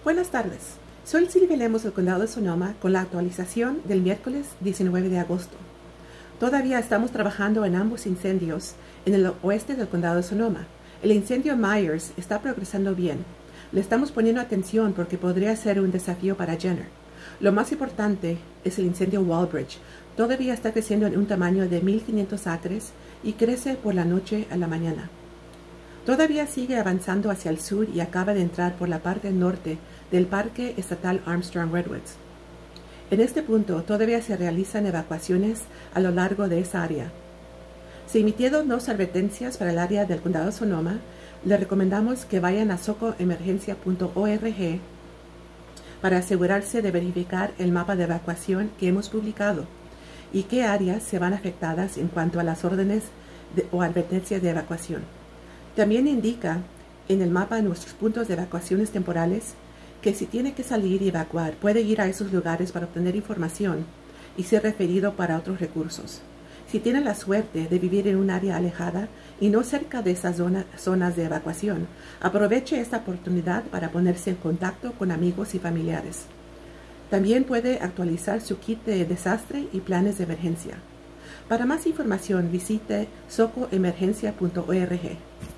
Buenas tardes, soy Silvia Lemos del Condado de Sonoma con la actualización del miércoles 19 de agosto. Todavía estamos trabajando en ambos incendios en el oeste del Condado de Sonoma. El incendio Myers está progresando bien. Le estamos poniendo atención porque podría ser un desafío para Jenner. Lo más importante es el incendio Walbridge. Todavía está creciendo en un tamaño de 1,500 acres y crece por la noche a la mañana. Todavía sigue avanzando hacia el sur y acaba de entrar por la parte norte del Parque Estatal Armstrong Redwoods. En este punto todavía se realizan evacuaciones a lo largo de esa área. Se emitieron 2 advertencias para el área del Condado de Sonoma. Le recomendamos que vayan a socoemergencia.org para asegurarse de verificar el mapa de evacuación que hemos publicado y qué áreas se van afectadas en cuanto a las órdenes o advertencias de evacuación. También indica en el mapa nuestros puntos de evacuaciones temporales que si tiene que salir y evacuar, puede ir a esos lugares para obtener información y ser referido para otros recursos. Si tiene la suerte de vivir en un área alejada y no cerca de esas zonas de evacuación, aproveche esta oportunidad para ponerse en contacto con amigos y familiares. También puede actualizar su kit de desastre y planes de emergencia. Para más información visite socoemergencia.org.